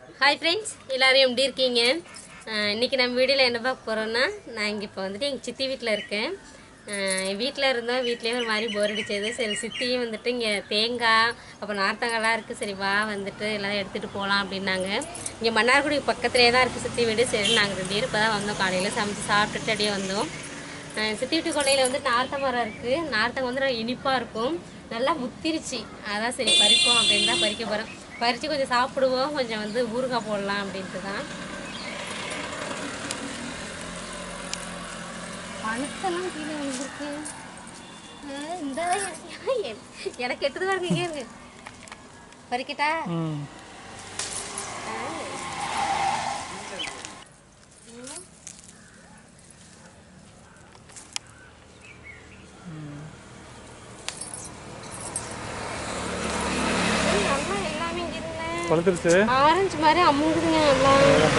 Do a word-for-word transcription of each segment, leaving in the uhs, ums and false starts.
Hi friends, எல்லாரும் எப்படி இருக்கீங்க? இன்னைக்கு நம்ம வீடியோல என்ன பார்க்க போறோம்னா நான் இங்க இப்ப வந்துட்டு எங்க சித்தி வீட்ல இருக்கேன். வீட்ல இருந்தா வீட்லயே ஒரு மாதிரி போர் அடிச்சது. சரி சித்தியும் வந்துட்டு இங்க தேங்காய் அப்ப நார்த்தங்காய்லாம் இருக்கு. சரி வா வந்துட்டு எல்லாம் எடுத்துட்டு போலாம் அப்படினாங்க. இங்க மன்னார்குடி பக்கத்துலயே தான் இருக்கு சித்தி வீடு. சரி நாங்க ரெண்டு பேரும் இப்பதான் வந்தோம். காலையில சமைச்சு சாப்பிட்டுட்டு அப்படியே வந்தோம். சித்தி வீட்டு கொல்லையில வந்து நார்த்த மரம் இருக்கு. நார்த்தங்க வந்து இனிப்பா இருக்கும். நல்லா முத்திருச்சு. அதான் சரி பறிப்போம் அப்படின்னு தான் பறிக்க போறோம். பறிச்சு கொஞ்சம் சாப்பிடுவோம், கொஞ்சம் வந்து ஊறுகாய் போடலாம் அப்படின்ட்டு தான். பழுத்தெல்லாம் கீழே வந்துருக்கு. இந்த எனக்கு எட்டுது பாருங்க, இங்கே இருக்கு. பறிக்கட்டா? பழுத்துருச்சு. ஆரஞ்சு மாதிரி அமுங்குதுங்க நல்லா.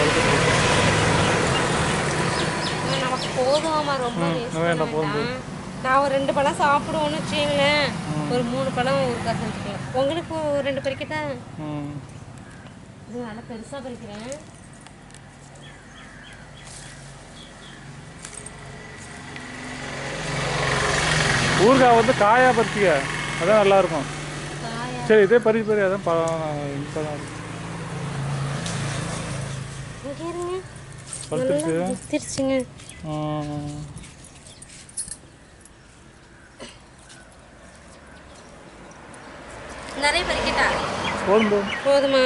நமக்கு போதுமாமா, ரொம்ப வேண்டாம். நான் ஒரு ரெண்டு பழம் சாப்பிடுவோன்னு வச்சுங்களேன், ஒரு மூணு பழம் ஒரு காசு வச்சுக்கலாம். உங்களுக்கு ஒரு ரெண்டு பறிக்கட்டா? இது நல்லா பெருசா பறிக்கிறேன். ஊறுகாய் வந்து காயா பறிச்சிக்க, அதான் நல்லா இருக்கும். சரி இதே பறி பறி அதான் பழுத்துருச்சுங்க. நிறைய பறிக்கட்டா? போதும் போதுமா?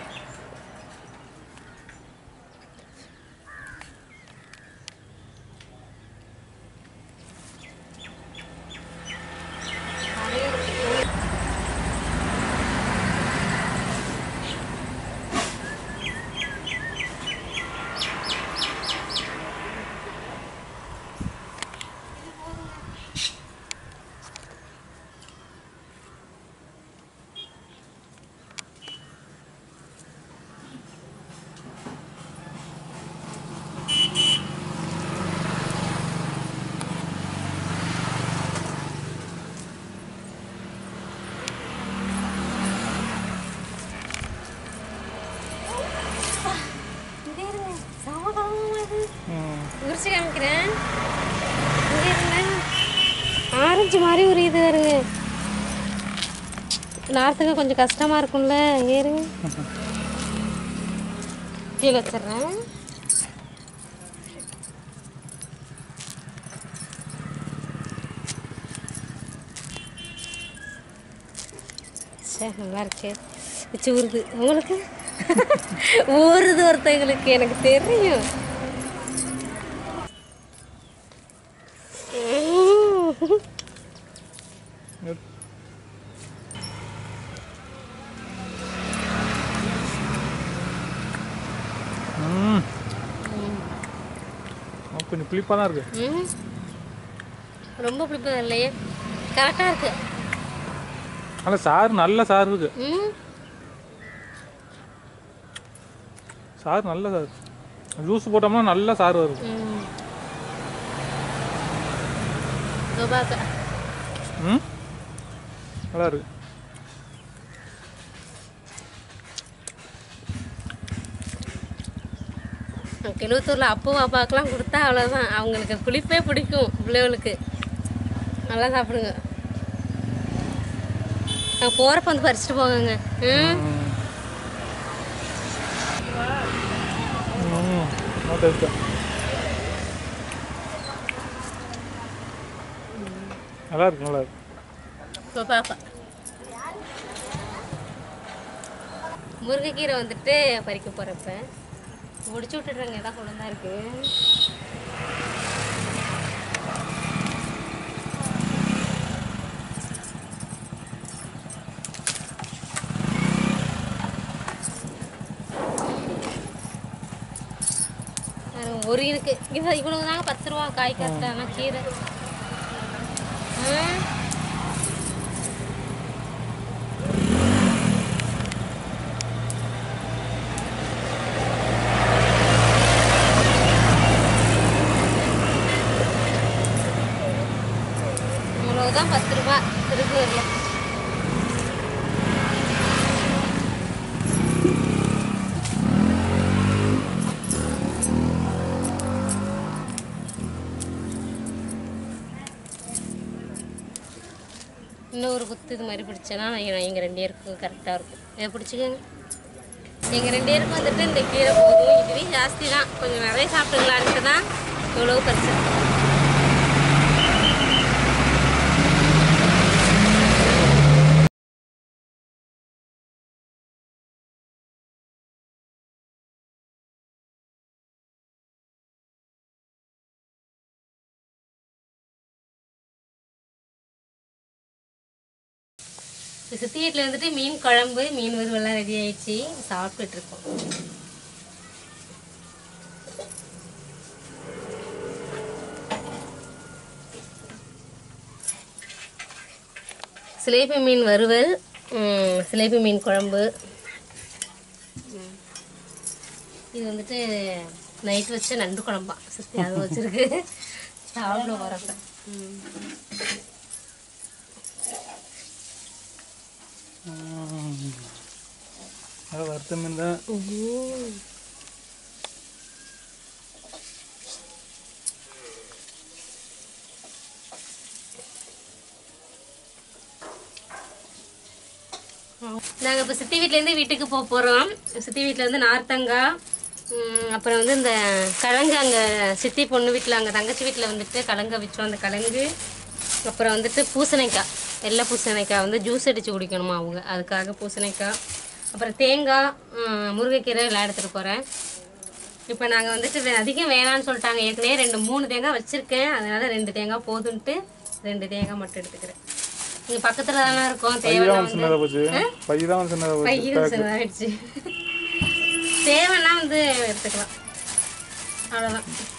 உரிச்சு காமிக்கிறேன். ஆரஞ்சு மாதிரி ஒரு இது வருங்க. நார்த்துக்கு கொஞ்சம் கஷ்டமா இருக்கும்ல. ஏறுங்க, கீழே வச்சிடுறேன். சரி நல்லா இருக்கு. வச்சு ஊறுது உங்களுக்கு. ஊறுது ஒருத்தங்களுக்கு, எனக்கு தெரியும். கொஞ்சம் புளிப்பா தான் இருக்கு. ரொம்ப புளிப்பா இல்லையே, கரெக்டா இருக்கு. ஆனால் சாறு நல்ல சாறு இருக்கு. சாறு நல்ல சாறு. ஜூஸ் போட்டோம்னா நல்ல சாறு வரும். ம் நல்லா இருக்கு. கிணத்தூரில் அப்போ அப்பாக்கெலாம் கொடுத்தா அவ்வளோதான், அவங்களுக்கு புளிப்பே பிடிக்கும். பிள்ளைகளுக்கு நல்லா சாப்பிடுங்க. நாங்கள் போகிறப்ப வந்து பறிச்சுட்டு போங்க. ம் நல்லா இருக்கு, நல்லா இருக்கு. முருங்கைக்கீரை வந்துட்டு பறிக்க போகிறப்ப முடிச்சு விட்டுடுறாங்க. இதான் குழந்தா இருக்கு. ஒரு இருக்கு இது இவ்வளவு தாங்க, பத்து ரூபா காய் கஷ்டம். கீரை இவ்வளவுதான், பத்து ரூபா திருப்பூர்ல. இன்னும் ஒரு குத்து இது மாதிரி பிடிச்சேன்னா எங்கள் ரெண்டு பேருக்கும் கரெக்டாக இருக்கும். இதை பிடிச்சிக்கோங்க. எங்கள் ரெண்டு பேருக்கும் வந்துட்டு இந்த கீரை போதும். இதுவே ஜாஸ்தி தான், கொஞ்சம் நிறைய சாப்பிட்டுக்கலான்ட்டு தான் இவ்வளோ பறிச்சேன். இப்போ சித்தி வீட்டில் வந்துட்டு மீன் குழம்பு மீன் வறுவெல்லாம் ரெடி ஆயிடுச்சு, சாப்பிட்டுட்டு இருக்கோம். சிலேபி மீன் வறுவல், சிலேபி மீன் குழம்பு. இது வந்துட்டு நைட் வச்ச நண்டு குழம்பா சித்தி, அது வச்சிருக்கு சாப்பிட வரப்ப. வறுத்த மீன் தான். நாங்கள் இப்போ சித்தி வீட்டிலேருந்து வீட்டுக்கு போக போகிறோம். சித்தி வீட்டில் வந்து நார்த்தங்காய், அப்புறம் வந்து இந்த கிழங்கு, அங்கே சித்தி பொண்ணு வீட்டில் அங்கே தங்கச்சி வீட்டில் வந்துட்டு கிழங்கு வச்சோம். அந்த கிழங்கு, அப்புறம் வந்துட்டு பூசணிக்காய், வெள்ளை பூசணிக்காய் வந்து ஜூஸ் அடித்து குடிக்கணுமா அவங்க, அதுக்காக பூசணிக்காய், அப்புறம் தேங்காய், முருங்கைக்கீரை எல்லாம் எடுத்துகிட்டு போகிறேன். இப்போ நாங்கள் வந்துட்டு அதிகம் வேணான்னு சொல்லிட்டாங்க. ஏற்கனவே ரெண்டு மூணு தேங்காய் வச்சுருக்கேன், அதனால் ரெண்டு தேங்காய் போதுன்ட்டு ரெண்டு தேங்காய் மட்டும் எடுத்துக்கிறேன். இங்கே பக்கத்தில் தானே இருக்கும், தேவைன்னா வந்து சின்னதாகிடுச்சு, தேவைன்னா வந்து எடுத்துக்கலாம், அவ்வளோதான்.